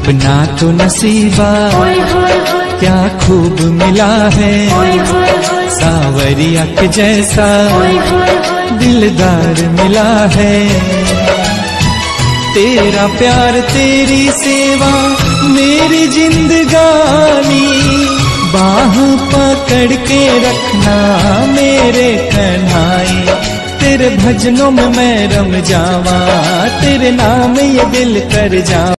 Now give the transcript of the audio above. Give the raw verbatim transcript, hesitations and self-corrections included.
अपना तो नसीबा क्या खूब मिला है, सावरिया के जैसा दिलदार मिला है। तेरा प्यार तेरी सेवा मेरी जिंदगानी, बाह पकड़ के रखना मेरे कन्हाई। तेरे भजनों में मैं रम जावा, तेरे नाम ये दिल कर जावा।